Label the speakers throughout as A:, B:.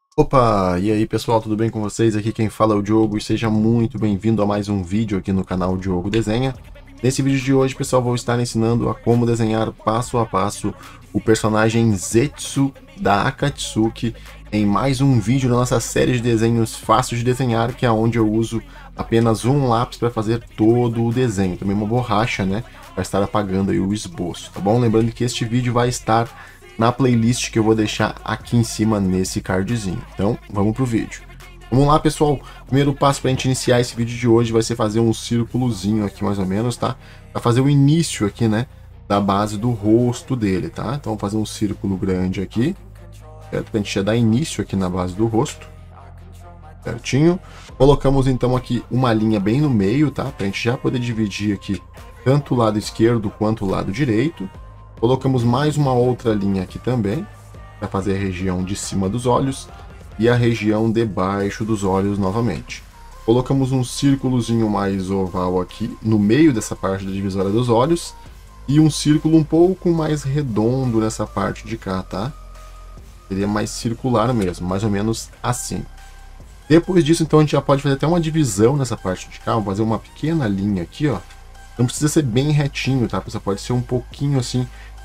A: Opa, e aí pessoal, tudo bem com vocês? Aqui quem fala é o Diogo e seja muito bem-vindo a mais um vídeo aqui no canal Diogo Desenha. Nesse vídeo de hoje, pessoal, vou estar ensinando a como desenhar passo a passo o personagem Zetsu da Akatsuki em mais um vídeo da nossa série de desenhos fáceis de desenhar, que é onde eu uso apenas um lápis para fazer todo o desenho, também uma borracha, né, para estar apagando aí o esboço, tá bom? Lembrando que este vídeo vai estar na playlist que eu vou deixar aqui em cima nesse cardzinho. Então, vamos pro vídeo. Vamos lá, pessoal. Primeiro passo para a gente iniciar esse vídeo de hoje vai ser fazer um círculozinho aqui, mais ou menos, tá? Para fazer o início aqui, né, da base do rosto dele, tá? Então, vamos fazer um círculo grande aqui, certo? Pra gente já dar início aqui na base do rosto, certinho. Colocamos, então, aqui uma linha bem no meio, tá? Pra gente já poder dividir aqui tanto o lado esquerdo quanto o lado direito. Colocamos mais uma outra linha aqui também, para fazer a região de cima dos olhos e a região debaixo dos olhos novamente. Colocamos um círculozinho mais oval aqui, no meio dessa parte da divisória dos olhos, e um círculo um pouco mais redondo nessa parte de cá, tá? Seria mais circular mesmo, mais ou menos assim. Depois disso, então, a gente já pode fazer até uma divisão nessa parte de cá, vamos fazer uma pequena linha aqui, ó. Não precisa ser bem retinho, tá? Você pode ser um pouquinho assim,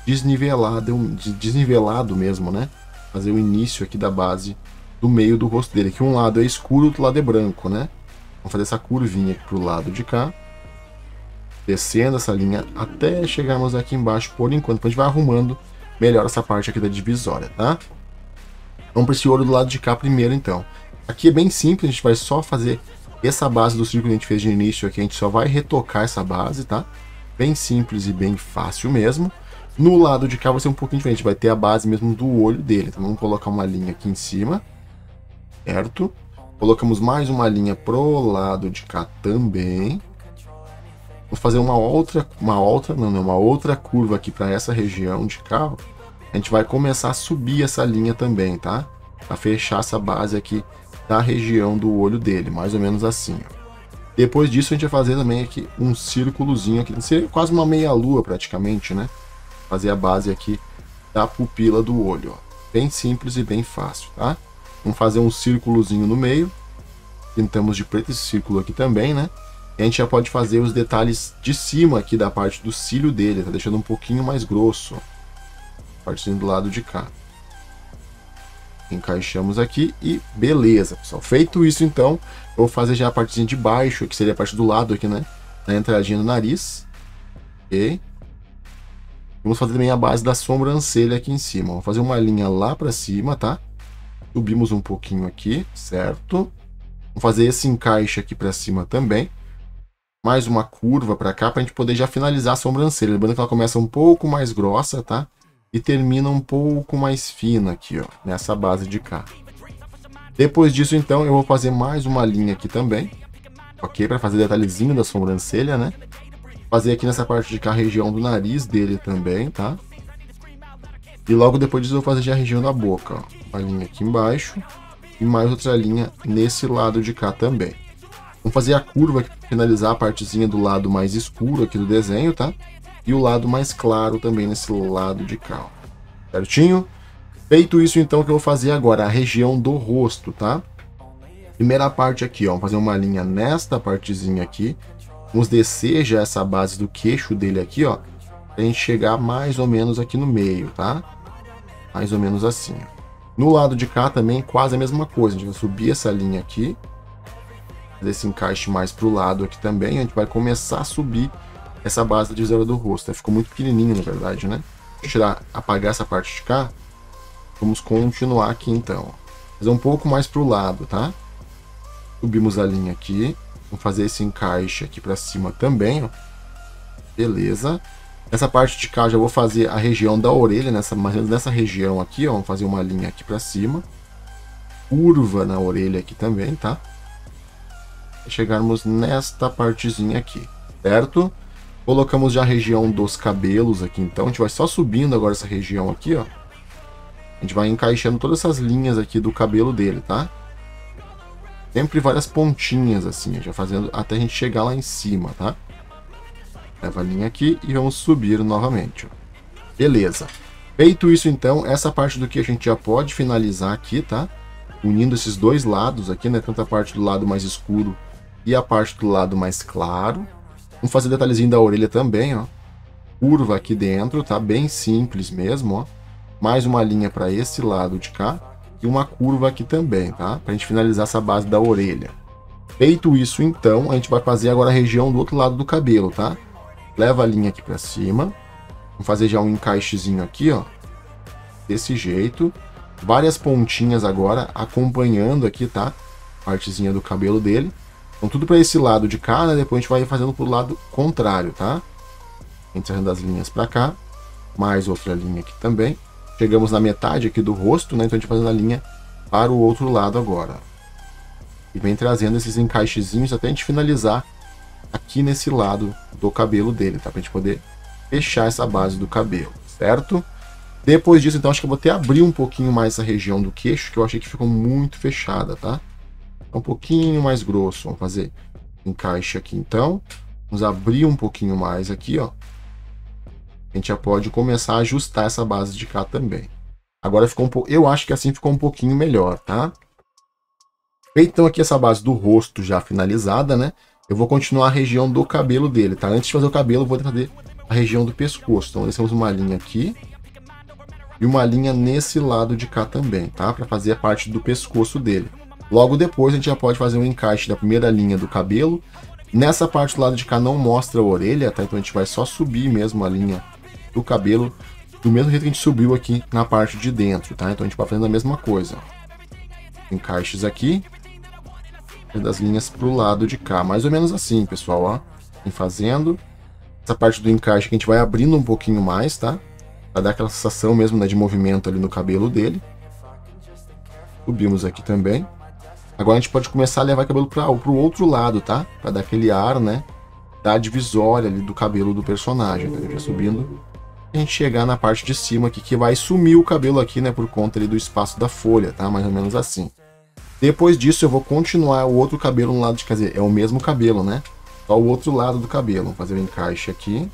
A: desnivelado mesmo, né? Fazer o início aqui da base do meio do rosto dele. Que um lado é escuro, o outro lado é branco, né? Vamos fazer essa curvinha aqui pro lado de cá. Descendo essa linha até chegarmos aqui embaixo por enquanto. A gente vai arrumando melhor essa parte aqui da divisória, tá? Vamos para esse olho do lado de cá primeiro, então. Aqui é bem simples, a gente vai só fazer essa base do círculo que a gente fez de início aqui. A gente só vai retocar essa base, tá? Bem simples e bem fácil mesmo. No lado de cá vai ser um pouquinho diferente, vai ter a base mesmo do olho dele. Então vamos colocar uma linha aqui em cima, certo? Colocamos mais uma linha pro lado de cá também. Vou fazer uma outra curva aqui para essa região de cá. A gente vai começar a subir essa linha também, tá? Para fechar essa base aqui da região do olho dele, mais ou menos assim, ó. Depois disso a gente vai fazer também aqui um círculozinho aqui, seria quase uma meia-lua praticamente, né? Fazer a base aqui da pupila do olho, ó. Bem simples e bem fácil, tá? Vamos fazer um círculozinho no meio. Pintamos de preto esse círculo aqui também, né? E a gente já pode fazer os detalhes de cima aqui da parte do cílio dele, tá deixando um pouquinho mais grosso, ó. Partindo do lado de cá. Encaixamos aqui e beleza, pessoal. Feito isso, então, eu vou fazer já a partezinha de baixo, que seria a parte do lado aqui, né? Na entradinha do nariz. Ok? Vamos fazer também a base da sobrancelha aqui em cima. Vamos fazer uma linha lá para cima, tá? Subimos um pouquinho aqui, certo? Vamos fazer esse encaixe aqui para cima também. Mais uma curva para cá, para a gente poder já finalizar a sobrancelha. Lembrando que ela começa um pouco mais grossa, tá? E termina um pouco mais fina aqui, ó, nessa base de cá. Depois disso, então, eu vou fazer mais uma linha aqui também, ok? Para fazer detalhezinho da sobrancelha, né? Fazer aqui nessa parte de cá a região do nariz dele também, tá? E logo depois disso eu vou fazer já a região da boca, ó. Uma linha aqui embaixo e mais outra linha nesse lado de cá também. Vamos fazer a curva aqui para finalizar a partezinha do lado mais escuro aqui do desenho, tá? E o lado mais claro também nesse lado de cá, ó. Certinho? Feito isso, então, o que eu vou fazer agora? A região do rosto, tá? Primeira parte aqui, ó. Vamos fazer uma linha nesta partezinha aqui. Vamos descer já essa base do queixo dele aqui, ó. Pra gente chegar mais ou menos aqui no meio, tá? Mais ou menos assim, ó. No lado de cá também, quase a mesma coisa. A gente vai subir essa linha aqui. Fazer esse encaixe mais pro lado aqui também. A gente vai começar a subir essa base da divisória do rosto. Ficou muito pequenininho, na verdade, né? Deixa eu apagar essa parte de cá. Vamos continuar aqui, então. Fazer um pouco mais pro lado, tá? Subimos a linha aqui. Vamos fazer esse encaixe aqui para cima também, ó. Beleza. Nessa parte de cá já vou fazer a região da orelha, nessa região aqui, ó. Vamos fazer uma linha aqui para cima. Curva na orelha aqui também, tá? E chegarmos nesta partezinha aqui, certo? Colocamos já a região dos cabelos aqui, então. A gente vai só subindo agora essa região aqui, ó. A gente vai encaixando todas essas linhas aqui do cabelo dele, tá? Sempre várias pontinhas assim, já fazendo até a gente chegar lá em cima, tá? Leva a linha aqui e vamos subir novamente, ó. Beleza. Feito isso, então, essa parte do que a gente já pode finalizar aqui, tá? unindo esses dois lados aqui, né? Tanto a parte do lado mais escuro e a parte do lado mais claro. Vamos fazer o detalhezinho da orelha também, ó. Curva aqui dentro, tá? Bem simples mesmo, ó. Mais uma linha para esse lado de cá e uma curva aqui também, tá? Pra gente finalizar essa base da orelha. Feito isso, então, a gente vai fazer agora a região do outro lado do cabelo, tá? Leva a linha aqui para cima. Vamos fazer já um encaixezinho aqui, ó. Desse jeito. Várias pontinhas agora acompanhando aqui, tá? Partezinha do cabelo dele. Então tudo para esse lado de cá, né? Depois a gente vai fazendo pro lado contrário, tá? Encerrando as linhas para cá. Mais outra linha aqui também. Chegamos na metade aqui do rosto, né? Então a gente vai fazendo a linha para o outro lado agora. E vem trazendo esses encaixezinhos até a gente finalizar aqui nesse lado do cabelo dele, tá? Pra gente poder fechar essa base do cabelo, certo? Depois disso, então, acho que eu vou até abrir um pouquinho mais essa região do queixo, que eu achei que ficou muito fechada, tá? Um pouquinho mais grosso. Vamos fazer encaixe aqui, então. Vamos abrir um pouquinho mais aqui, ó. A gente já pode começar a ajustar essa base de cá também. Agora ficou um pouco... Eu acho que assim ficou um pouquinho melhor, tá? Feito, então, aqui essa base do rosto já finalizada, né? Eu vou continuar a região do cabelo dele, tá? Antes de fazer o cabelo, eu vou fazer a região do pescoço. Então, descemos uma linha aqui. E uma linha nesse lado de cá também, tá? Para fazer a parte do pescoço dele. Logo depois a gente já pode fazer um encaixe da primeira linha do cabelo. Nessa parte do lado de cá não mostra a orelha, tá? Então a gente vai só subir mesmo a linha do cabelo do mesmo jeito que a gente subiu aqui na parte de dentro, tá? Então a gente vai fazendo a mesma coisa. Encaixes aqui. E das linhas pro lado de cá. Mais ou menos assim, pessoal, ó. Vem fazendo. Essa parte do encaixe que a gente vai abrindo um pouquinho mais, tá? Para dar aquela sensação mesmo, né, de movimento ali no cabelo dele. Subimos aqui também. Agora a gente pode começar a levar o cabelo para o outro lado, tá? Para dar aquele ar, né? Da divisória ali do cabelo do personagem. Tá? Já subindo. E a gente chegar na parte de cima aqui, que vai sumir o cabelo aqui, né? Por conta ali do espaço da folha, tá? Mais ou menos assim. Depois disso eu vou continuar o outro cabelo no lado de... Quer dizer, é o mesmo cabelo, né? Só o outro lado do cabelo. Vamos fazer o encaixe aqui.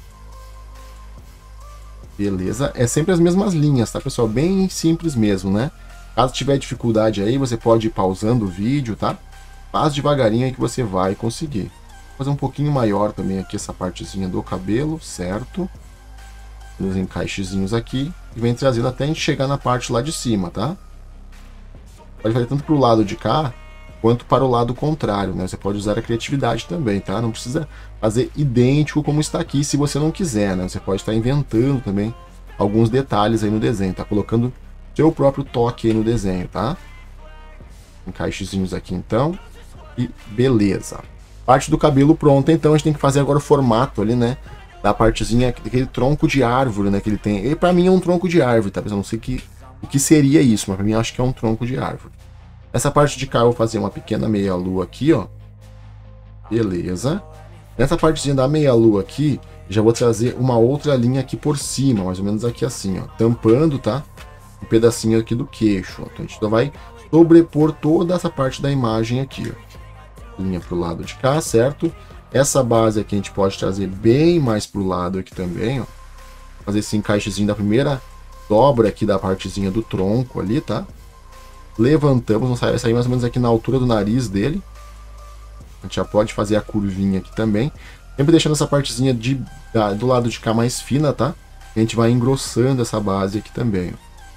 A: Beleza, é sempre as mesmas linhas, tá, pessoal? Bem simples mesmo, né? Caso tiver dificuldade aí, você pode ir pausando o vídeo, tá? Faz devagarinho aí que você vai conseguir. Vou fazer um pouquinho maior também aqui essa partezinha do cabelo, certo? Os encaixezinhos aqui. E vem trazendo até a gente chegar na parte lá de cima, tá? Pode fazer tanto para o lado de cá, quanto para o lado contrário, né? Você pode usar a criatividade também, tá? Não precisa fazer idêntico como está aqui, se você não quiser, né? Você pode estar inventando também alguns detalhes aí no desenho, tá? Colocando seu próprio toque aí no desenho, tá? Encaixezinhos aqui, então. E beleza. Parte do cabelo pronta, então a gente tem que fazer agora o formato ali, né? Da partezinha, daquele tronco de árvore, né? Que ele tem. E pra mim é um tronco de árvore, tá? Eu não sei o que seria isso, mas pra mim eu acho que é um tronco de árvore. Essa parte de cá eu vou fazer uma pequena meia-lua aqui, ó. Beleza. Nessa partezinha da meia-lua aqui, já vou trazer uma outra linha aqui por cima, mais ou menos aqui assim, ó. Tampando, tá? Um pedacinho aqui do queixo, ó. Então a gente vai sobrepor toda essa parte da imagem aqui, ó. Linha pro lado de cá, certo? Essa base aqui a gente pode trazer bem mais pro lado aqui também, ó. Fazer esse encaixezinho da primeira dobra aqui da partezinha do tronco ali, tá? Levantamos, vamos sair mais ou menos aqui na altura do nariz dele. A gente já pode fazer a curvinha aqui também. Sempre deixando essa partezinha do lado de cá mais fina, tá? A gente vai engrossando essa base aqui também.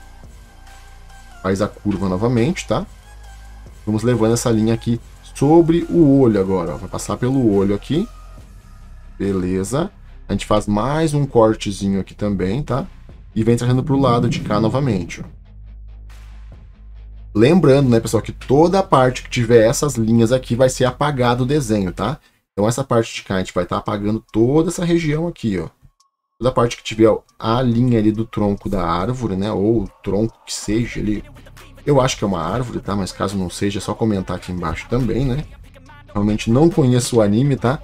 A: Faz a curva novamente, tá? Vamos levando essa linha aqui sobre o olho agora, ó. Vai passar pelo olho aqui. Beleza. A gente faz mais um cortezinho aqui também, tá? E vem trazendo para o lado de cá novamente, ó. Lembrando, né, pessoal, que toda a parte que tiver essas linhas aqui vai ser apagado o desenho, tá? Então essa parte de cá a gente vai estar apagando toda essa região aqui, ó. Toda a parte que tiver a linha ali do tronco da árvore, né, ou o tronco que seja ali. Eu acho que é uma árvore, tá? Mas caso não seja, é só comentar aqui embaixo também, né? Realmente não conheço o anime, tá?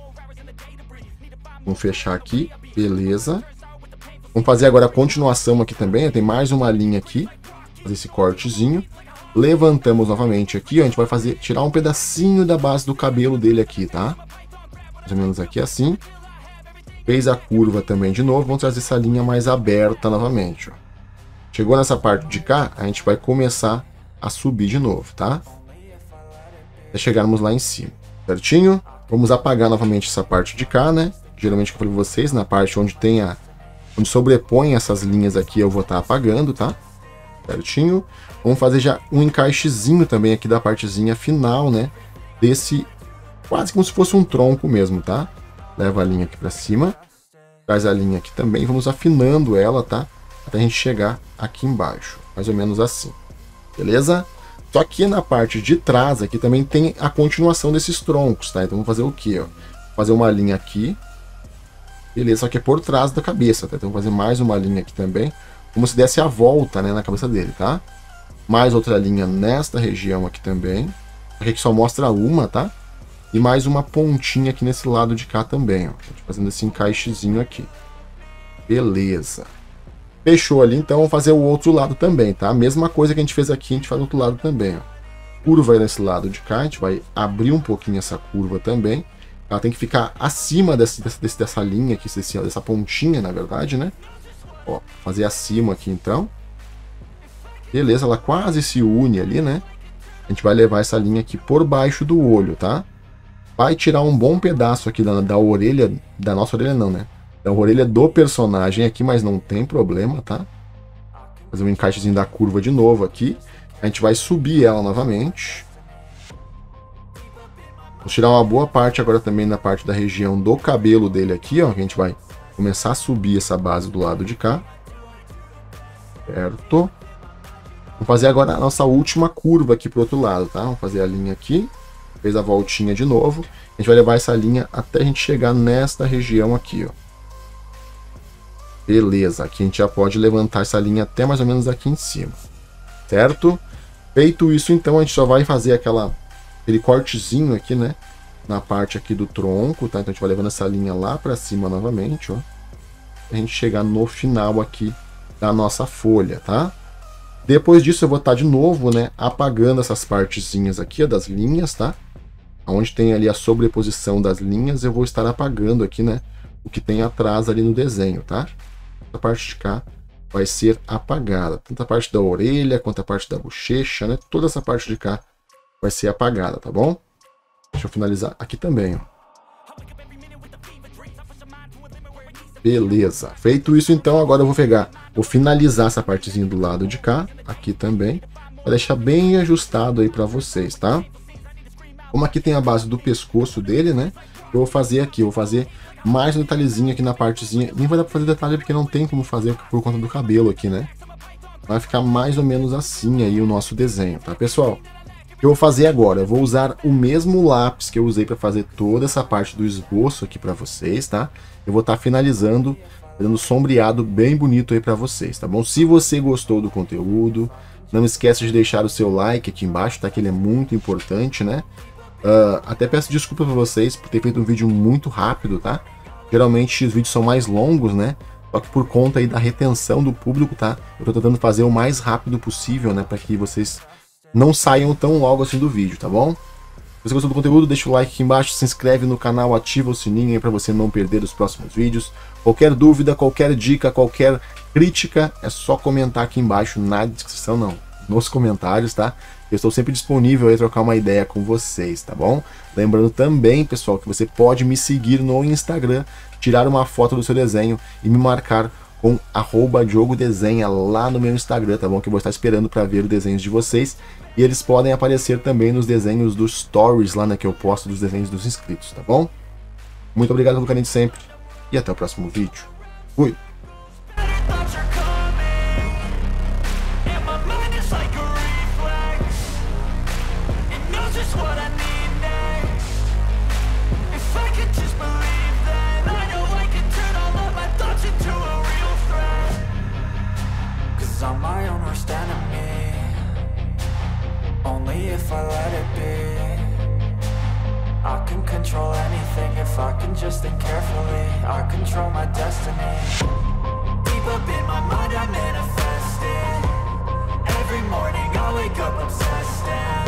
A: Vamos fechar aqui, beleza. Vamos fazer agora a continuação aqui também, tem mais uma linha aqui. Fazer esse cortezinho. Levantamos novamente aqui, ó, a gente vai tirar um pedacinho da base do cabelo dele aqui, tá? Mais ou menos aqui assim. Fez a curva também de novo, vamos trazer essa linha mais aberta novamente, ó. Chegou nessa parte de cá, a gente vai começar a subir de novo, tá? Até chegarmos lá em cima, certinho? Vamos apagar novamente essa parte de cá, né? Geralmente, como eu falei pra vocês, na parte onde tem onde sobrepõe essas linhas aqui, eu vou estar apagando, tá? Certinho? Vamos fazer já um encaixezinho também aqui da partezinha final, né? Desse, quase como se fosse um tronco mesmo, tá? Leva a linha aqui pra cima, traz a linha aqui também, vamos afinando ela, tá? Até a gente chegar aqui embaixo, mais ou menos assim, beleza? Só que na parte de trás aqui também tem a continuação desses troncos, tá? Então vamos fazer o quê, ó? Fazer uma linha aqui, beleza? Só que é por trás da cabeça, tá? Então vamos fazer mais uma linha aqui também, como se desse a volta, né, na cabeça dele, tá? Mais outra linha nesta região aqui também, aqui só mostra uma, tá? E mais uma pontinha aqui nesse lado de cá também, ó. Fazendo esse encaixezinho aqui. Beleza. Fechou ali, então vamos fazer o outro lado também, tá? A mesma coisa que a gente fez aqui, a gente faz do outro lado também, ó. Curva aí nesse lado de cá, a gente vai abrir um pouquinho essa curva também. Ela tem que ficar acima dessa linha aqui, dessa pontinha, na verdade, né? Ó, fazer acima aqui, então. Beleza, ela quase se une ali, né? A gente vai levar essa linha aqui por baixo do olho, tá? Vai tirar um bom pedaço aqui da orelha, da nossa orelha não, né? Da orelha do personagem aqui, mas não tem problema, tá? Fazer um encaixezinho da curva de novo aqui. A gente vai subir ela novamente. Vou tirar uma boa parte agora também na parte da região do cabelo dele aqui, ó. Que a gente vai começar a subir essa base do lado de cá. Certo? Vamos fazer agora a nossa última curva aqui pro outro lado, tá? Vamos fazer a linha aqui. Fez a voltinha de novo. A gente vai levar essa linha até a gente chegar nesta região aqui, ó. Beleza, aqui a gente já pode levantar essa linha até mais ou menos aqui em cima. Certo? Feito isso, então, a gente só vai fazer aquele cortezinho aqui, né? Na parte aqui do tronco, tá? Então a gente vai levando essa linha lá pra cima novamente, ó. Pra gente chegar no final aqui da nossa folha, tá? Depois disso eu vou estar de novo, né? Apagando essas partezinhas aqui, ó, das linhas, tá? Onde tem ali a sobreposição das linhas, eu vou estar apagando aqui, né? O que tem atrás ali no desenho, tá? A parte de cá vai ser apagada. Tanto a parte da orelha, quanto a parte da bochecha, né? Toda essa parte de cá vai ser apagada, tá bom? Deixa eu finalizar aqui também, ó. Beleza. Feito isso, então, agora eu vou finalizar essa partezinha do lado de cá, aqui também, para deixar bem ajustado aí para vocês, tá? Como aqui tem a base do pescoço dele, né? Eu vou fazer aqui, eu vou fazer mais um detalhezinho aqui na partezinha. Nem vai dar pra fazer detalhe porque não tem como fazer por conta do cabelo aqui, né? Vai ficar mais ou menos assim aí o nosso desenho, tá, pessoal? O que eu vou fazer agora? Eu vou usar o mesmo lápis que eu usei para fazer toda essa parte do esboço aqui para vocês, tá? Eu vou estar finalizando, dando sombreado bem bonito aí para vocês, tá bom? Se você gostou do conteúdo, não esqueça de deixar o seu like aqui embaixo, tá? Que ele é muito importante, né? Até peço desculpa para vocês por ter feito um vídeo muito rápido, tá? Geralmente os vídeos são mais longos, né? Só que por conta aí da retenção do público, tá? Eu tô tentando fazer o mais rápido possível, né? Para que vocês não saiam tão logo assim do vídeo, tá bom? Se você gostou do conteúdo, deixa o like aqui embaixo, se inscreve no canal, ativa o sininho aí para você não perder os próximos vídeos. Qualquer dúvida, qualquer dica, qualquer crítica, é só comentar aqui embaixo na descrição, não, nos comentários, tá? Eu estou sempre disponível aí a trocar uma ideia com vocês, tá bom? Lembrando também, pessoal, que você pode me seguir no Instagram, tirar uma foto do seu desenho e me marcar com @DiogoDesenha lá no meu Instagram, tá bom? Que eu vou estar esperando para ver os desenhos de vocês. E eles podem aparecer também nos desenhos dos stories lá, né? Que eu posto dos desenhos dos inscritos, tá bom? Muito obrigado pelo carinho de sempre e até o próximo vídeo. Fui!
B: I'm my own worst enemy. Only if I let it be. I can control anything if I can just think carefully. I control my destiny. Deep up in my mind I manifest it. Every morning I wake up obsessed and